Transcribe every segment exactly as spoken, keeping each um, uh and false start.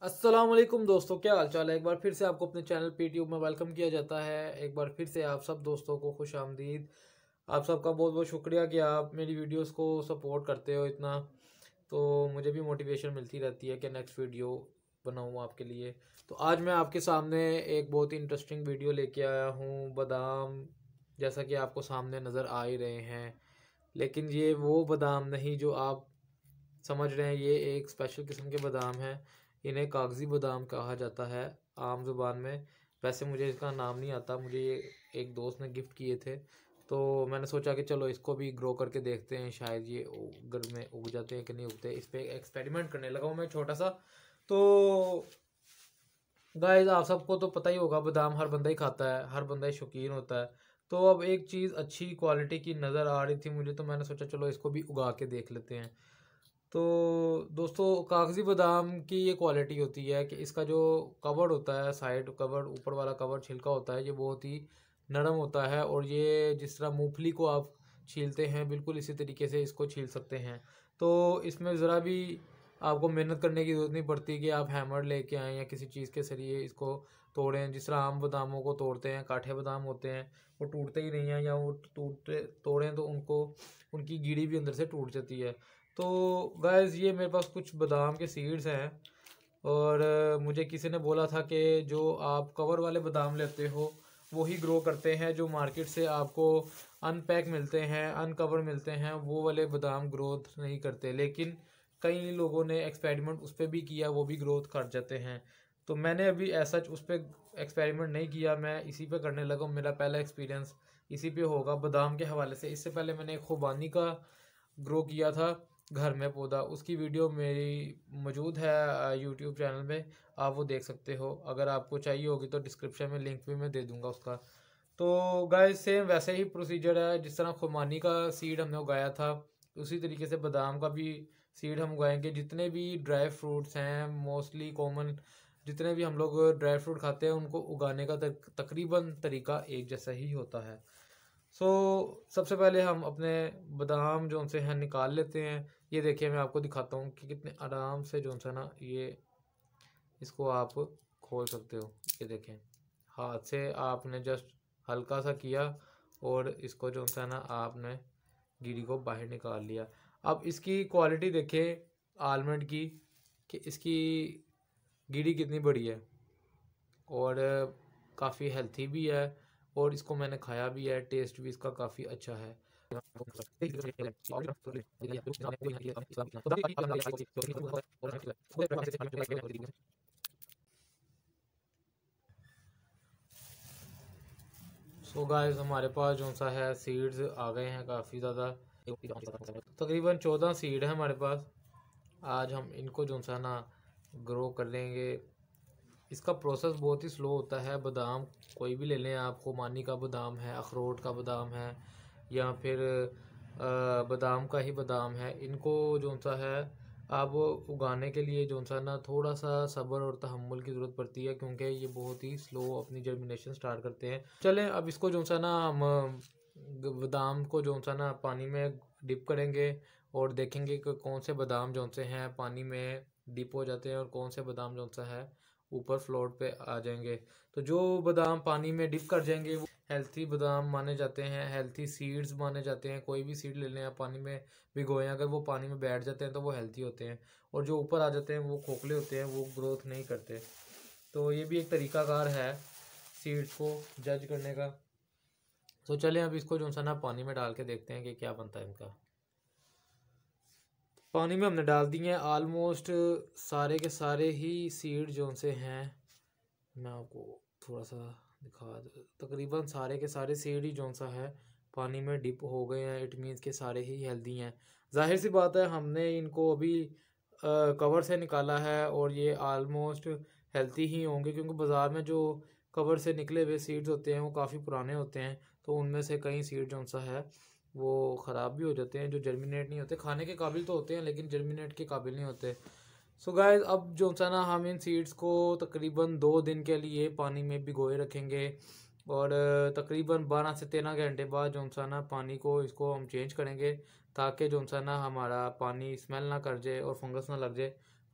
अस्सलाम वालेकुम दोस्तों, क्या हाल चाल है। एक बार फिर से आपको अपने चैनल पे ट्यूब में वेलकम किया जाता है। एक बार फिर से आप सब दोस्तों को खुश आमदीद। आप सबका बहुत बहुत शुक्रिया कि आप मेरी वीडियोस को सपोर्ट करते हो इतना। तो मुझे भी मोटिवेशन मिलती रहती है कि नेक्स्ट वीडियो बनाऊँ आपके लिए। तो आज मैं आपके सामने एक बहुत ही इंटरेस्टिंग वीडियो लेके आया हूँ। बादाम, जैसा कि आपको सामने नज़र आ ही रहे हैं, लेकिन ये वो बादाम नहीं जो आप समझ रहे हैं। ये एक स्पेशल किस्म के बादाम हैं। इन्हें कागज़ी बादाम कहा जाता है आम ज़ुबान में। वैसे मुझे इसका नाम नहीं आता, मुझे ये एक दोस्त ने गिफ्ट किए थे। तो मैंने सोचा कि चलो इसको भी ग्रो करके देखते हैं, शायद ये घर में उग जाते हैं कि नहीं उगते। इस पर एक्सपेरिमेंट करने लगा हूँ मैं छोटा सा। तो गाइस, आप सबको तो पता ही होगा, बादाम हर बंदा ही खाता है, हर बंदा ही शौकीन होता है। तो अब एक चीज़ अच्छी क्वालिटी की नज़र आ रही थी मुझे, तो मैंने सोचा चलो इसको भी उगा के देख लेते हैं। तो दोस्तों, कागज़ी बादाम की ये क्वालिटी होती है कि इसका जो कवर होता है, साइड कवर, ऊपर वाला कवर छिलका होता है, ये बहुत ही नरम होता है। और ये जिस तरह मूंगफली को आप छीलते हैं, बिल्कुल इसी तरीके से इसको छील सकते हैं। तो इसमें ज़रा भी आपको मेहनत करने की ज़रूरत नहीं पड़ती कि आप हैमर लेके आएँ या किसी चीज़ के ज़रिए इसको तोड़ें। जिस तरह आम बादामों को तोड़ते हैं, काठे बादाम होते हैं, वो टूटते ही नहीं हैं, या वो टूटते तोड़ें तो उनको उनकी गिरी भी अंदर से टूट जाती है। तो गाइस, ये मेरे पास कुछ बादाम के सीड्स हैं। और अ, मुझे किसी ने बोला था कि जो आप कवर वाले बादाम लेते हो वही ग्रो करते हैं, जो मार्केट से आपको अनपैक मिलते हैं, अनकवर मिलते हैं, वो वाले बादाम ग्रोथ नहीं करते। लेकिन कई लोगों ने एक्सपेरिमेंट उस पर भी किया, वो भी ग्रोथ कर जाते हैं। तो मैंने अभी ऐसा उस पर एक्सपेरिमेंट नहीं किया, मैं इसी पे करने लगा हूँ। मेरा पहला एक्सपीरियंस इसी पे होगा बादाम के हवाले से। इससे पहले मैंने एक खुबानी का ग्रो किया था घर में पौधा, उसकी वीडियो मेरी मौजूद है यूट्यूब चैनल में, आप वो देख सकते हो। अगर आपको चाहिए होगी तो डिस्क्रिप्शन में लिंक भी मैं दे दूंगा उसका। तो गाइस, सेम वैसे ही प्रोसीजर है जिस तरह खुमानी का सीड हमने उगाया था, उसी तरीके से बादाम का भी सीड हम उगाएंगे। जितने भी ड्राई फ्रूट्स हैं, मोस्टली कॉमन जितने भी हम लोग ड्राई फ्रूट खाते हैं, उनको उगाने का तक, तकरीबन तरीका एक जैसा ही होता है। सो so, सबसे पहले हम अपने बादाम जो उनसे हैं निकाल लेते हैं। ये देखिए, मैं आपको दिखाता हूँ कि कितने आराम से जो सा ना ये इसको आप खोल सकते हो। ये देखें, हाथ से आपने जस्ट हल्का सा किया और इसको जो सा ना आपने गिरी को बाहर निकाल लिया। अब इसकी क्वालिटी देखें आलमंड की, कि इसकी गिरी कितनी बड़ी है और काफ़ी हेल्थी भी है। और इसको मैंने खाया भी है, टेस्ट भी इसका काफ़ी अच्छा है। सो गाइस, हमारे पास जो सा है सीड्स आ गए हैं काफ़ी ज़्यादा, तकरीबन चौदह सीड है हमारे पास। आज हम इनको जो सा ना ग्रो कर लेंगे। इसका प्रोसेस बहुत ही स्लो होता है। बादाम कोई भी ले लें आप, खुमानी का बादाम है, अखरोट का बादाम है, या फिर बादाम का ही बादाम है, इनको जो सा है आप उगाने के लिए जो सा ना थोड़ा सा सब्र और तहम्मुल की ज़रूरत पड़ती है, क्योंकि ये बहुत ही स्लो अपनी जर्मिनेशन स्टार्ट करते हैं। चलें, अब इसको जो सा ना हम बादाम को जो सा ना पानी में डिप करेंगे और देखेंगे कि कौन से बादाम जो से हैं पानी में डिप हो जाते हैं और कौन से बादाम जो सा है ऊपर फ्लोट पे आ जाएंगे। तो जो बादाम पानी में डिप कर जाएंगे वो हेल्थी बादाम माने जाते हैं, हेल्थी सीड्स माने जाते हैं। कोई भी सीड ले लें आप, पानी में भिगोएं, अगर वो पानी में बैठ जाते हैं तो वो हेल्थी होते हैं। और जो ऊपर आ जाते हैं वो खोखले होते हैं, वो ग्रोथ नहीं करते। तो ये भी एक तरीकाकार है सीड्स को जज करने का। तो चलें, अब इसको जो सा ना पानी में डाल के देखते हैं कि क्या बनता है इनका। पानी में हमने डाल दिए हैं आलमोस्ट सारे के सारे ही सीड जो से हैं। मैं आपको थोड़ा सा दिखा दूँ, तकरीबन सारे के सारे सीड ही जो सा है पानी में डिप हो गए हैं। इट मीन्स के सारे ही हेल्दी हैं। जाहिर सी बात है, हमने इनको अभी कवर से निकाला है और ये आलमोस्ट हेल्थी ही होंगे, क्योंकि बाज़ार में जो कवर से निकले हुए सीड्स होते हैं वो काफ़ी पुराने होते हैं। तो उनमें से कई सीड जो सा है वो ख़राब भी हो जाते हैं, जो जर्मिनेट नहीं होते। खाने के काबिल तो होते हैं लेकिन जर्मिनेट के काबिल नहीं होते। सो so गाइस, अब जो सा ना हम इन सीड्स को तकरीबन दो दिन के लिए पानी में भिगोए रखेंगे और तकरीबन बारह से तेरह घंटे बाद जो सा ना पानी को इसको हम चेंज करेंगे, ताकि जो सा ना हमारा पानी स्मेल ना कर जाए और फंगस ना लग जाए।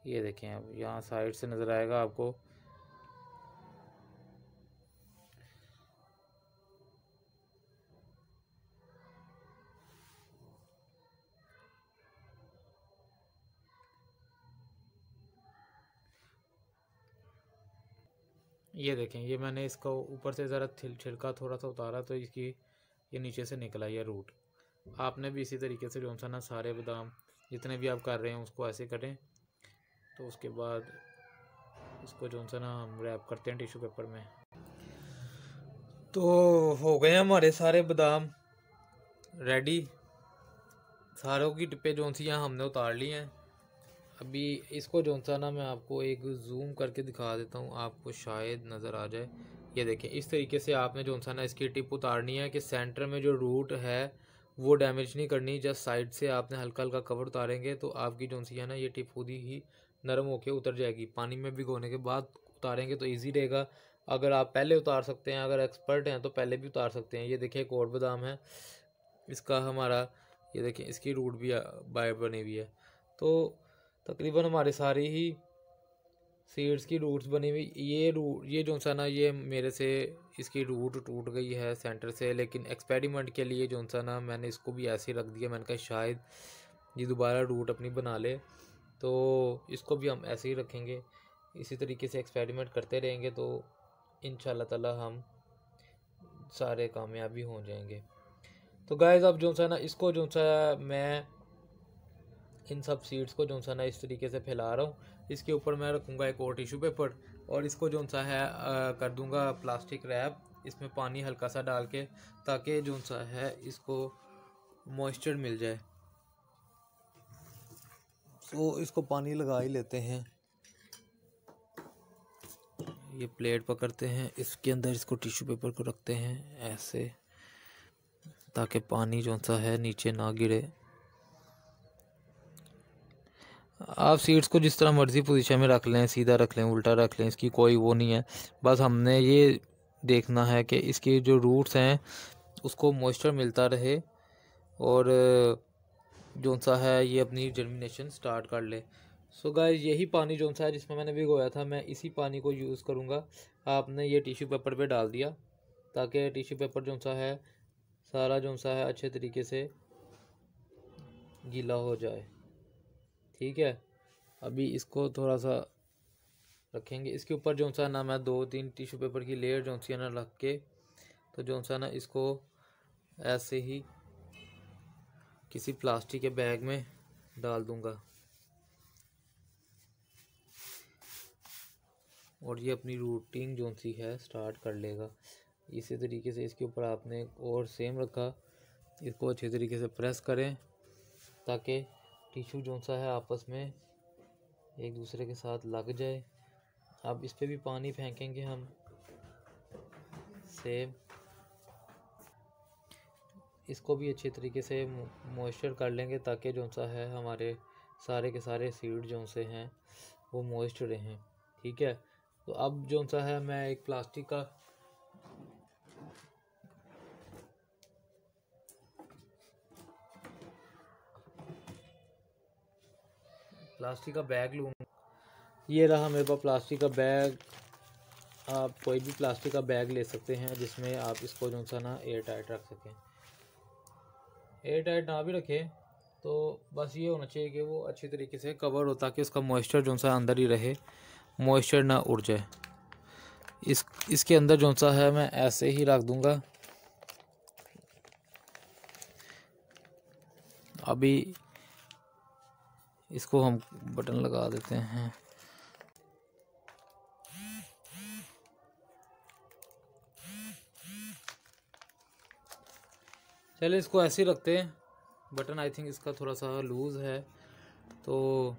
ये देखें, अब यहाँ साइड से नज़र आएगा आपको। ये देखें, ये मैंने इसको ऊपर से ज़रा छिलका थोड़ा सा उतारा तो इसकी ये नीचे से निकला ये रूट। आपने भी इसी तरीके से जो सा ना सारे बादाम जितने भी आप कर रहे हैं उसको ऐसे करें। तो उसके बाद इसको जो सा ना हम रैप करते हैं टिश्यू पेपर में। तो हो गए हमारे सारे बादाम रेडी, सारों की टिप्पे जो सी यहाँ हमने उतार ली हैं। अभी इसको जो सा ना मैं आपको एक जूम करके दिखा देता हूँ, आपको शायद नज़र आ जाए। ये देखें, इस तरीके से आपने जो सा ना इसकी टिप उतारनी है कि सेंटर में जो रूट है वो डैमेज नहीं करनी, जस्ट साइड से आपने हल्का हल्का कवर उतारेंगे तो आपकी जो सी है ना ये टिप खुद ही नरम होके उतर जाएगी। पानी में भिगोने के बाद उतारेंगे तो ईजी रहेगा। अगर आप पहले उतार सकते हैं, अगर एक्सपर्ट हैं तो पहले भी उतार सकते हैं। ये देखिए एक और बादाम है, इसका हमारा ये देखें इसकी रूट भी बाय बनी हुई है। तो तकरीबन हमारे सारी ही सीड्स की रूट्स बनी हुई। ये रूट ये जो सा ना ये मेरे से इसकी रूट टूट गई है सेंटर से, लेकिन एक्सपेरिमेंट के लिए जो सा ना मैंने इसको भी ऐसे ही रख दिया। मैंने कहा शायद ये दोबारा रूट अपनी बना ले, तो इसको भी हम ऐसे ही रखेंगे। इसी तरीके से एक्सपेरिमेंट करते रहेंगे तो इंशाल्लाह ताला हम सारे कामयाबी हो जाएंगे। तो गाइस अब जो सा ना इसको जो सा मैं इन सब सीड्स को जो सा ना इस तरीके से फैला रहा हूँ। इसके ऊपर मैं रखूँगा एक और टिश्यू पेपर और इसको जो सा है आ, कर दूँगा प्लास्टिक रैप, इसमें पानी हल्का सा डाल के, ताकि जो सा है इसको मॉइस्चर मिल जाए। तो इसको पानी लगा ही लेते हैं। ये प्लेट पकड़ते हैं, इसके अंदर इसको टिश्यू पेपर को रखते हैं ऐसे, ताकि पानी जो सा है नीचे ना गिरे। आप सीड्स को जिस तरह मर्ज़ी पोजीशन में रख लें, सीधा रख लें, उल्टा रख लें, इसकी कोई वो नहीं है। बस हमने ये देखना है कि इसके जो रूट्स हैं उसको मॉइस्चर मिलता रहे और जो सा है ये अपनी जर्मिनेशन स्टार्ट कर ले। सो गाइस यही पानी जो सा है जिसमें मैंने भिगोया था, मैं इसी पानी को यूज़ करूँगा। आपने ये टिश्यू पेपर पे डाल दिया ताकि टिश्यू पेपर जो सा है सारा जो सा है अच्छे तरीके से गीला हो जाए। ठीक है, अभी इसको थोड़ा सा रखेंगे। इसके ऊपर जो सा ना मैं दो तीन टिश्यू पेपर की लेयर जो सी ना रख के, तो जो सा ना इसको ऐसे ही किसी प्लास्टिक के बैग में डाल दूंगा और ये अपनी रूटिंग जो सी है स्टार्ट कर लेगा। इसी तरीके से इसके ऊपर आपने और सेम रखा, इसको अच्छे तरीके से प्रेस करें ताकि टिश्यू जो सा है आपस में एक दूसरे के साथ लग जाए। अब इस पे भी पानी फेंकेंगे हम सेम, इसको भी अच्छे तरीके से मॉइस्चर कर लेंगे ताकि जो सा है हमारे सारे के सारे सीड जो से हैं वो मॉइस्ट रहें। ठीक है, तो अब जो सा है मैं एक प्लास्टिक का प्लास्टिक का बैग लूँगा। ये रहा मेरे पास प्लास्टिक का बैग। आप कोई भी प्लास्टिक का बैग ले सकते हैं जिसमें आप इसको जो सा ना एयर टाइट रख सकें। एयर टाइट ना भी रखें तो बस ये होना चाहिए कि वो अच्छी तरीके से कवर हो ताकि उसका मॉइस्चर जो सा अंदर ही रहे, मॉइस्चर ना उड़ जाए। इस इसके अंदर जो सा है मैं ऐसे ही रख दूंगा। अभी इसको हम बटन लगा देते हैं। चलिए इसको ऐसे ही रखते हैं। बटन आई थिंक इसका थोड़ा सा लूज़ है, तो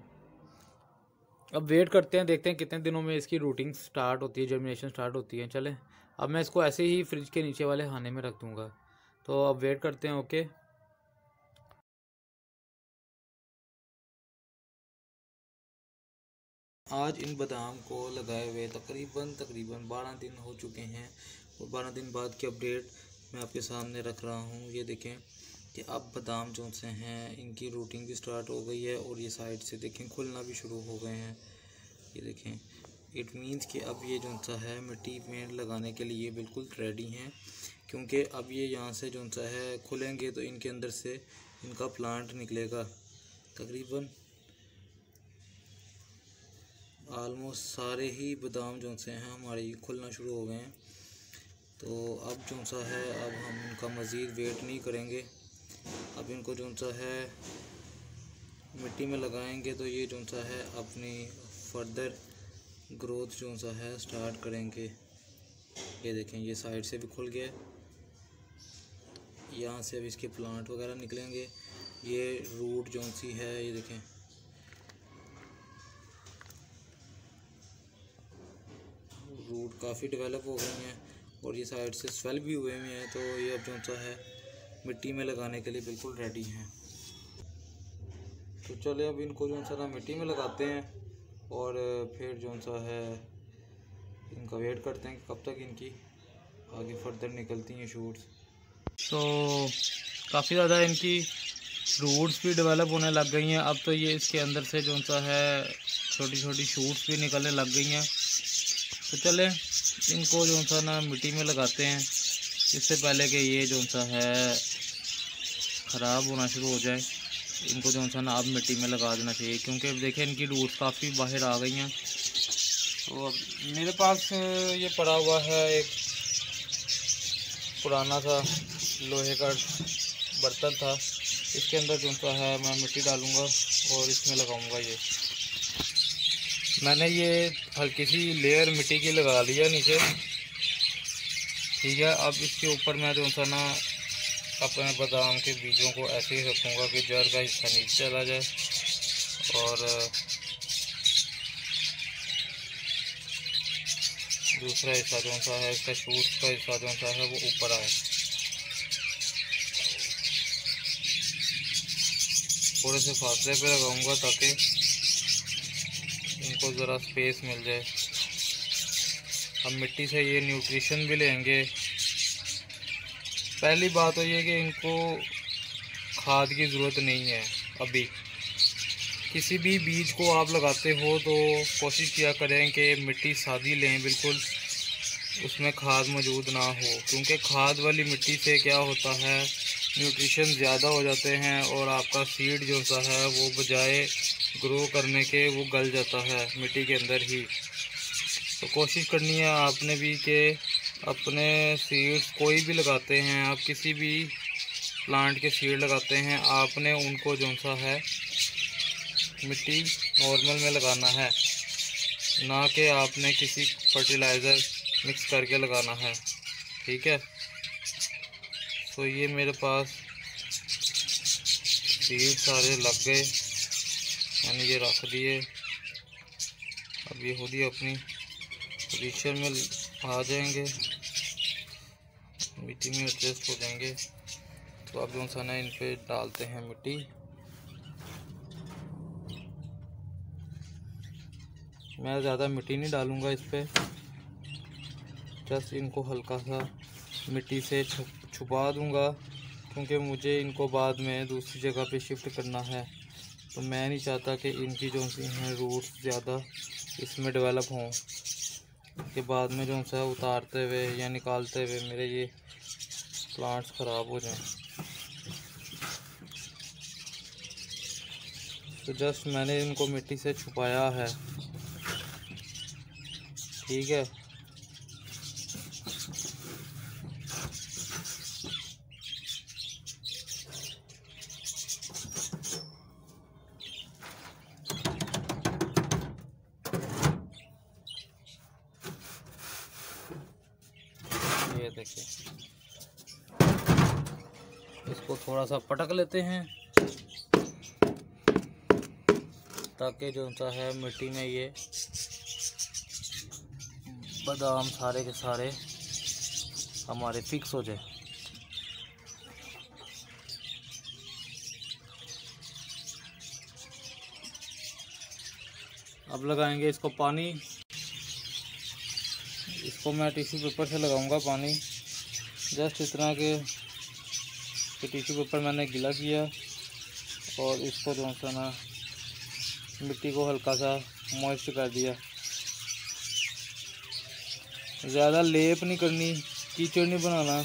अब वेट करते हैं, देखते हैं कितने दिनों में इसकी रूटिंग स्टार्ट होती है, जर्मिनेशन स्टार्ट होती है। चलें अब मैं इसको ऐसे ही फ्रिज के नीचे वाले खाने में रख दूँगा। तो अब वेट करते हैं। ओके, आज इन बादाम को लगाए हुए तकरीबन तकरीबन बारह दिन हो चुके हैं और बारह दिन बाद की अपडेट मैं आपके सामने रख रहा हूँ। ये देखें कि अब बादाम जो से हैं इनकी रूटिंग भी स्टार्ट हो गई है और ये साइड से देखें खुलना भी शुरू हो गए हैं। ये देखें, इट मीन्स कि अब ये जो सा है मिट्टी में लगाने के लिए बिल्कुल रेडी हैं, क्योंकि अब ये यहाँ से जो सा है खुलेंगे तो इनके अंदर से इनका प्लांट निकलेगा। तकरीबन आलमोस्ट सारे ही बादाम जो से हैं हमारे खुलना शुरू हो गए हैं। तो अब जो सा है अब हम इनका मज़ीद वेट नहीं करेंगे, अब इनको जो सा है मिट्टी में लगाएंगे तो ये जो सा है अपनी फर्दर ग्रोथ जो सा है स्टार्ट करेंगे। ये देखें, ये साइड से भी खुल गया, यहाँ से अब इसके प्लांट वगैरह निकलेंगे। ये रूट जो सी है ये देखें, रूट काफ़ी डेवलप हो गई हैं और ये साइड से स्वेल भी हुए हुए हैं। तो ये अब जो सा है मिट्टी में लगाने के लिए बिल्कुल रेडी हैं। तो चले अब इनको जो सा ना मिट्टी में लगाते हैं और फिर जो सा है इनका वेट करते हैं कि कब तक इनकी आगे फर्दर निकलती हैं शूट्स। तो काफ़ी ज़्यादा इनकी रूट्स भी डेवलप होने लग गई हैं। अब तो ये इसके अंदर से जो सा है छोटी छोटी शूट्स भी निकलने लग गई हैं। तो चले इनको जो सा ना मिट्टी में लगाते हैं, इससे पहले कि ये जो सा है ख़राब होना शुरू हो जाए। इनको जो सा ना अब मिट्टी में लगा देना चाहिए, क्योंकि अब देखें इनकी रूट्स काफ़ी बाहर आ गई हैं। तो अब मेरे पास ये पड़ा हुआ है एक पुराना सा लोहे का बर्तन था, इसके अंदर जो सा है मैं मिट्टी डालूँगा और इसमें लगाऊँगा। ये मैंने ये हल्की सी लेयर मिट्टी की लगा लिया नीचे, ठीक है। अब इसके ऊपर मैं जो सा ना अपने बादाम के बीजों को ऐसे ही रखूँगा कि जड़ का हिस्सा नीचे चला जाए और दूसरा हिस्सा जो सा है इसका शूट का हिस्सा जो सा है वो ऊपर आए। थोड़े से फासले पे लगाऊंगा ताकि इनको ज़रा स्पेस मिल जाए। अब मिट्टी से ये न्यूट्रिशन भी लेंगे। पहली बात तो ये कि इनको खाद की ज़रूरत नहीं है। अभी किसी भी बीज को आप लगाते हो तो कोशिश किया करें कि मिट्टी सादी लें, बिल्कुल उसमें खाद मौजूद ना हो, क्योंकि खाद वाली मिट्टी से क्या होता है न्यूट्रिशन ज़्यादा हो जाते हैं और आपका सीड जो सा है वो बजाय ग्रो करने के वो गल जाता है मिट्टी के अंदर ही। तो कोशिश करनी है आपने भी कि अपने सीड्स कोई भी लगाते हैं, आप किसी भी प्लांट के सीड लगाते हैं, आपने उनको जो सा है मिट्टी नॉर्मल में लगाना है, ना कि आपने किसी फर्टिलाइज़र मिक्स करके लगाना है, ठीक है। तो ये मेरे पास सीड सारे लग गए, मैंने ये रख दिए। अब ये खुद ही अपनी पोजीशन में आ जाएंगे, मिट्टी में एडजस्ट हो जाएंगे। तो अब जो सा ना इन पे डालते हैं मिट्टी। मैं ज़्यादा मिट्टी नहीं डालूँगा इस पे, जस्ट इनको हल्का सा मिट्टी से छुपा दूँगा, क्योंकि मुझे इनको बाद में दूसरी जगह पे शिफ्ट करना है। तो मैं नहीं चाहता कि इनकी जो सी हैं रूट्स ज़्यादा इसमें डेवलप हों कि बाद में जो सा उतारते हुए या निकालते हुए मेरे ये प्लांट्स ख़राब हो जाएं। तो जस्ट मैंने इनको मिट्टी से छुपाया है, ठीक है। ये देखिए, इसको थोड़ा सा पटक लेते हैं ताकि जो सा है मिट्टी में ये बादाम सारे के सारे हमारे फिक्स हो जाए। अब लगाएंगे इसको पानी। इसको मैं टिश्यू पेपर से लगाऊंगा पानी, जस्ट इतना कि कि टिश्यू पेपर मैंने गीला किया और इसको जो सा ना मिट्टी को हल्का सा मॉइस्ट कर दिया। ज़्यादा लेप नहीं करनी, कीचड़ नहीं बनाना।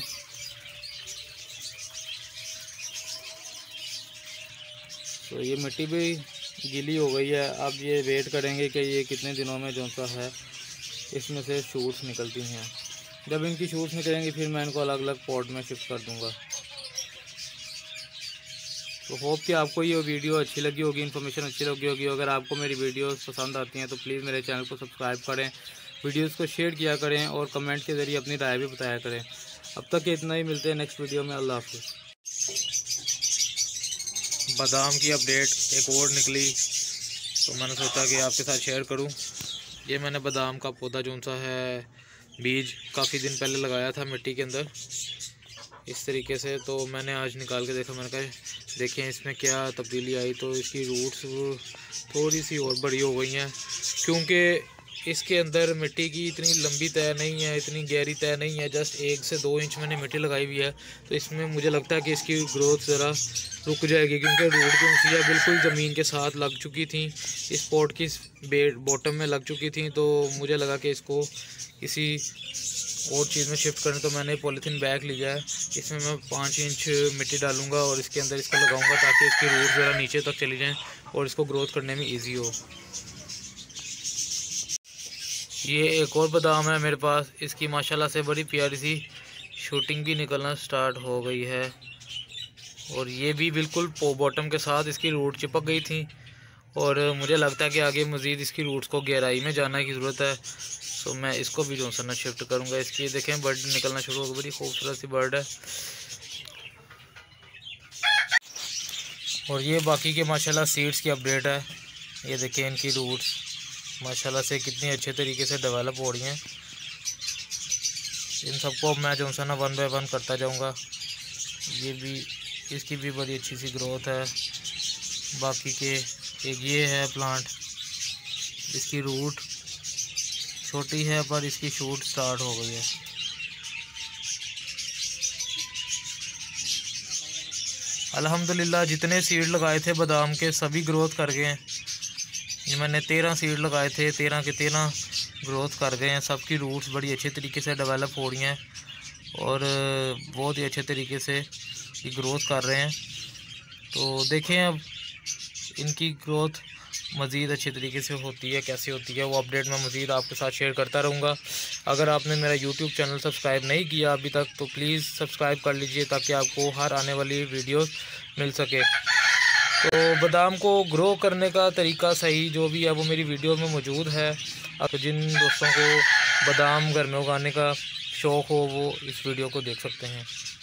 तो ये मिट्टी भी गीली हो गई है। अब ये वेट करेंगे कि ये कितने दिनों में जो सा है इसमें से शूट्स निकलती हैं। जब इनकी शूट्स निकलेंगी फिर मैं इनको अलग अलग पॉट में शिफ्ट कर दूंगा। तो होप कि आपको ये वीडियो अच्छी लगी होगी, इन्फॉर्मेशन अच्छी लगी होगी। अगर आपको मेरी वीडियोस पसंद आती हैं तो प्लीज़ मेरे चैनल को सब्सक्राइब करें, वीडियोस को शेयर किया करें और कमेंट के ज़रिए अपनी राय भी बताया करें। अब तक इतना ही, मिलते हैं नेक्स्ट वीडियो में। अल्लाह हाफ़िज़। बादाम की अपडेट एक और निकली तो मैंने सोचा कि आपके साथ शेयर करूं। ये मैंने बादाम का पौधा जो सा है बीज काफ़ी दिन पहले लगाया था मिट्टी के अंदर इस तरीके से। तो मैंने आज निकाल के देखा, मैंने कहा देखें इसमें क्या तब्दीली आई। तो इसकी रूट्स थोड़ी सी और बड़ी हो गई हैं, क्योंकि इसके अंदर मिट्टी की इतनी लंबी तय नहीं है, इतनी गहरी तय नहीं है। जस्ट एक से दो इंच मैंने मिट्टी लगाई हुई है। तो इसमें मुझे लगता है कि इसकी ग्रोथ ज़रा रुक जाएगी, क्योंकि रूट जो सी बिल्कुल ज़मीन के साथ लग चुकी थी, इस पॉट की बेड बॉटम में लग चुकी थी। तो मुझे लगा कि इसको किसी और चीज़ में शिफ्ट करें। तो मैंने पॉलीथीन बैग लिया है, इसमें मैं पाँच इंच मिट्टी डालूंगा और इसके अंदर इसको लगाऊंगा ताकि इसकी रूट ज़रा नीचे तक चली जाएं और इसको ग्रोथ करने में इजी हो। ये एक और बादाम है मेरे पास, इसकी माशाल्लाह से बड़ी प्यारी सी शूटिंग भी निकलना स्टार्ट हो गई है और ये भी बिल्कुल बॉटम के साथ इसकी रूट चिपक गई थी। और मुझे लगता है कि आगे मज़ीद इसकी रूट्स को गहराई में जाने की ज़रूरत है। तो मैं इसको भी जो ना शिफ्ट करूँगा। इसकी देखें बर्ड निकलना शुरू हो गई, बड़ी खूबसूरत सी बर्ड है। और ये बाकी के माशाल्लाह सीड्स की अपडेट है। ये देखें इनकी रूट्स माशाल्लाह से कितनी अच्छे तरीके से डेवलप हो रही हैं। इन सबको अब मैं जो सा ना वन बाय वन करता जाऊंगा। ये भी, इसकी भी बड़ी अच्छी सी ग्रोथ है। बाकी के एक ये है प्लांट, इसकी रूट छोटी है पर इसकी शूट स्टार्ट हो गई है। अल्हम्दुलिल्लाह जितने सीड लगाए थे बादाम के सभी ग्रोथ कर गए हैं। मैंने तेरह सीड लगाए थे, तेरह के तेरह ग्रोथ कर गए हैं। सबकी रूट्स बड़ी अच्छे तरीके से डेवलप हो रही हैं और बहुत ही अच्छे तरीके से ये ग्रोथ कर रहे हैं। तो देखें अब इनकी ग्रोथ मज़ीद अच्छे तरीके से होती है, कैसे होती है वो अपडेट मैं मज़ीद आपके साथ शेयर करता रहूँगा। अगर आपने मेरा यूट्यूब चैनल सब्सक्राइब नहीं किया अभी तक तो प्लीज़ सब्सक्राइब कर लीजिए ताकि आपको हर आने वाली वीडियोस मिल सके। तो बादाम को ग्रो करने का तरीका सही जो भी है वो मेरी वीडियो में मौजूद है। अब जिन दोस्तों को बादाम घर में उगाने का शौक़ हो वो इस वीडियो को देख सकते हैं।